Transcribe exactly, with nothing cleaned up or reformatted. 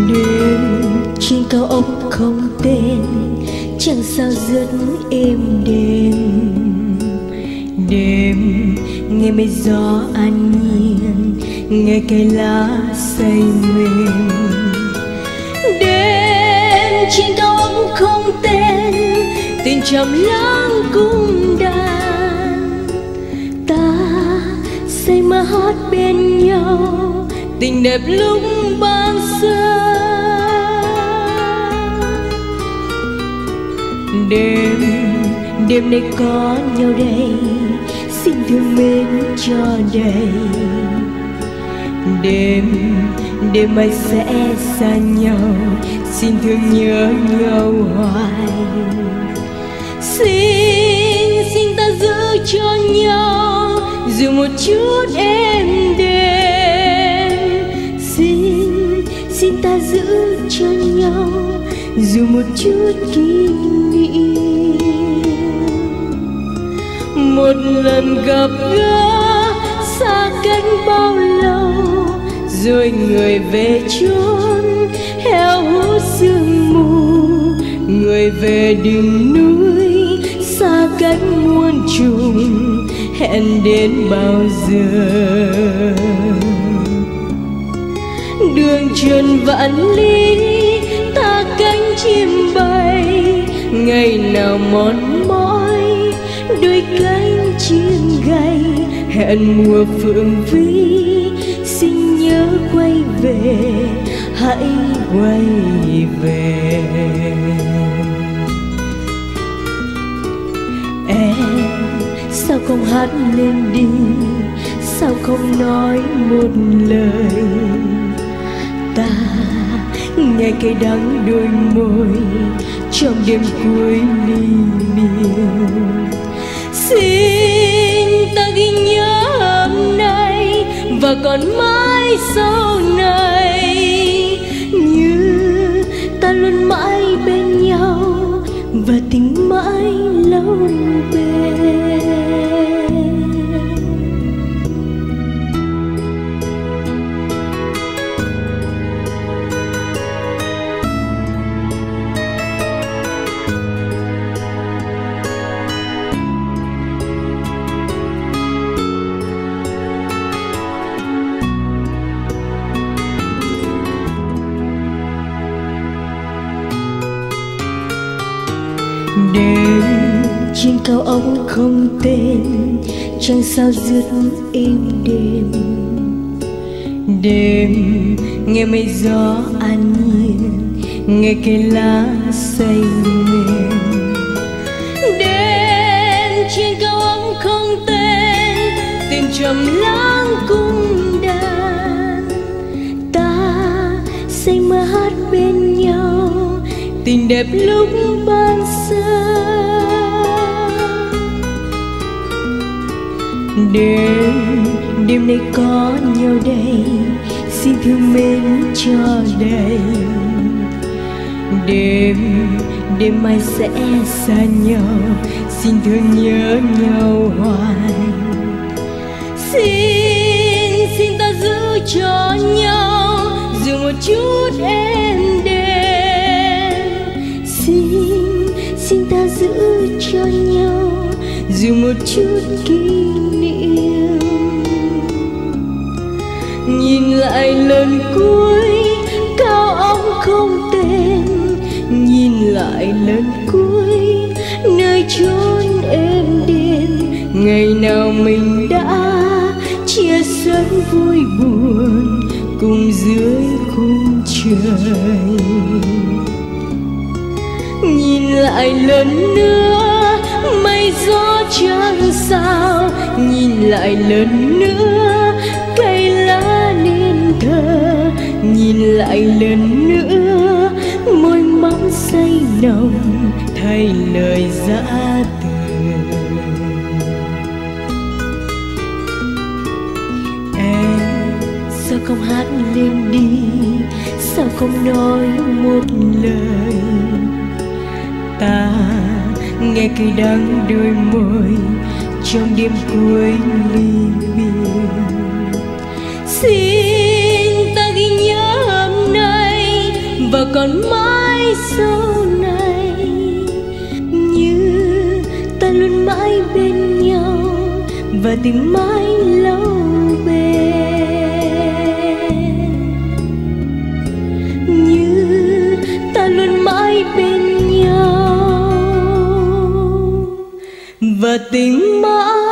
Đêm trên cao ốc không tên, chẳng sao rất êm đềm. Đêm nghe mây gió an nhiên, nghe cây lá say mềm. Đêm trên cao ốc không tên, tình trầm lắng cung đàn. Ta say mơ hát bên nhau, tình đẹp lúc ban sơ. Đêm, đêm nay có nhau đây, xin thương mến cho đầy. Đêm, đêm mai sẽ xa nhau, xin thương nhớ nhau hoài. Xin, xin ta giữ cho nhau dù một chút êm đềm. Xin, xin ta giữ cho nhau dù một chút kỷ niệm. Một lần gặp gỡ xa cách bao lâu, rồi người về chốn heo hút sương mù. Người về đỉnh núi xa cách muôn trùng, hẹn đến bao giờ. Đường trần vạn lý ta cánh chim bay, ngày nào mòn mỏi đôi cánh chim gay. Hẹn mùa phượng vĩ xin nhớ quay về, hãy quay về. Em sao không hát lên đi, sao không nói một lời. Ta nghe cay đắng đôi môi trong đêm cuối ly miên. Xin ta ghi nhớ hôm nay và còn mãi sau này, như ta luôn mãi bên nhau và tình mãi lâu bền. Đêm trên cao ốc không tên, chẳng sao dứt êm đềm. Đêm nghe mây gió an nhiên, nghe cây lá say mềm. Đêm trên cao ốc không tên, tình trầm lắng cung đàn. Ta say mơ hát bên nhau, tình đẹp lúc ban sơ. Đêm, đêm nay có nhau đây, xin thương mến cho đầy. Đêm, đêm mai sẽ xa nhau, xin thương nhớ nhau hoài. Xin, xin ta giữ cho nhau dù một chút êm đềm. Xin, xin ta giữ cho nhau dù một chút kỷ niệm. Nhìn lại lần cuối cao ốc không tên, nhìn lại lần cuối nơi chốn êm đềm. Ngày nào mình đã chia sẻ vui buồn cùng dưới khung trời. Nhìn lại lần nữa mây gió chẳng sao, nhìn lại lần nữa cây lá nên thơ. Nhìn lại lần nữa môi mắng say nồng thay lời dã từ. Em sao không hát lên đi, sao không nói một lời. Ta nghe cây đắng đôi môi trong đêm cuối ly biệt. Xin ta ghi nhớ hôm nay và còn mãi sau này, như ta luôn mãi bên nhau và tình mãi lâu bền, như ta luôn mãi bên nhau và tình mãi